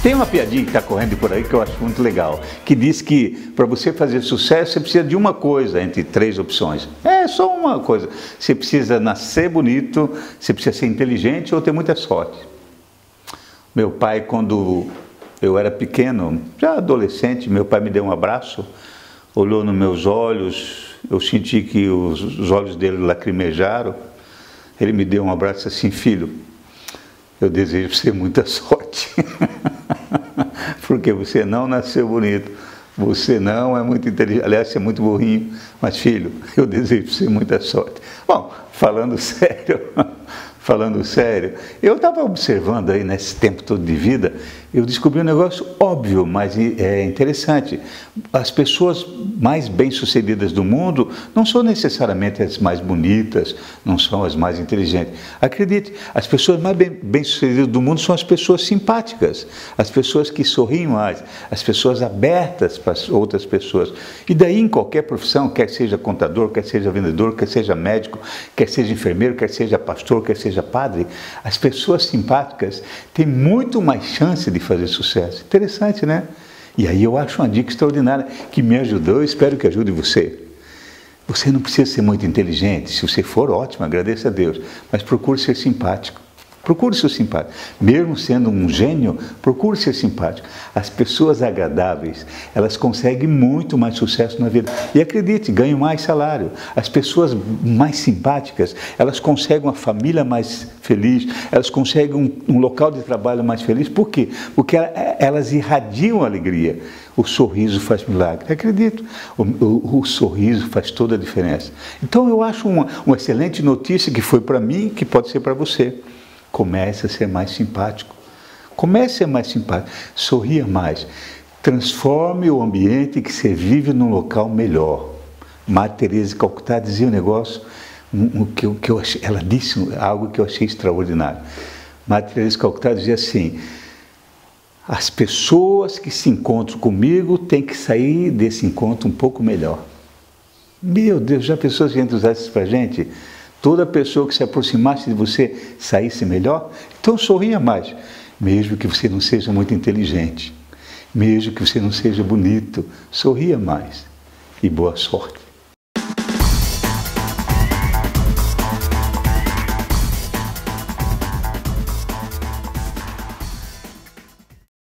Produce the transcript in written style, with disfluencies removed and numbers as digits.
Tem uma piadinha que está correndo por aí que eu acho muito legal, que diz que para você fazer sucesso você precisa de uma coisa entre 3 opções. É só uma coisa. Você precisa nascer bonito, você precisa ser inteligente ou ter muita sorte. Meu pai, quando eu era pequeno, já adolescente, meu pai me deu um abraço, olhou nos meus olhos, eu senti que os olhos dele lacrimejaram. Ele me deu um abraço e disse assim: filho, eu desejo você muita sorte, porque você não nasceu bonito, você não é muito inteligente, aliás, você é muito burrinho, mas filho, eu desejo você muita sorte. Bom, falando sério, eu estava observando aí nesse tempo todo de vida, eu descobri um negócio óbvio, mas é interessante. As pessoas mais bem-sucedidas do mundo não são necessariamente as mais bonitas, não são as mais inteligentes. Acredite, as pessoas mais bem-sucedidas do mundo são as pessoas simpáticas, as pessoas que sorriem mais, as pessoas abertas para as outras pessoas. E daí em qualquer profissão, quer seja contador, quer seja vendedor, quer seja médico, quer seja enfermeiro, quer seja pastor, quer seja padre, as pessoas simpáticas têm muito mais chance de fazer sucesso. Interessante, né? E aí eu acho uma dica extraordinária que me ajudou e espero que ajude você. Você não precisa ser muito inteligente. Se você for, ótimo, agradeça a Deus. Mas procure ser simpático. Procure ser simpático. Mesmo sendo um gênio, procure ser simpático. As pessoas agradáveis, elas conseguem muito mais sucesso na vida. E acredite, ganham mais salário. As pessoas mais simpáticas, elas conseguem uma família mais feliz, elas conseguem um local de trabalho mais feliz. Por quê? Porque elas irradiam alegria. O sorriso faz milagre. Acredito, o sorriso faz toda a diferença. Então eu acho uma excelente notícia que foi para mim, que pode ser para você. Comece a ser mais simpático. Comece a ser mais simpático. Sorria mais. Transforme o ambiente que você vive num local melhor. Madre Teresa de Calcutá dizia um negócio, ela disse algo que eu achei extraordinário. Madre Teresa de Calcutá dizia assim: as pessoas que se encontram comigo têm que sair desse encontro um pouco melhor. Meu Deus, já pensou se a gente usasse isso para a gente? Toda pessoa que se aproximasse de você saísse melhor? Então sorria mais, mesmo que você não seja muito inteligente, mesmo que você não seja bonito, sorria mais e boa sorte.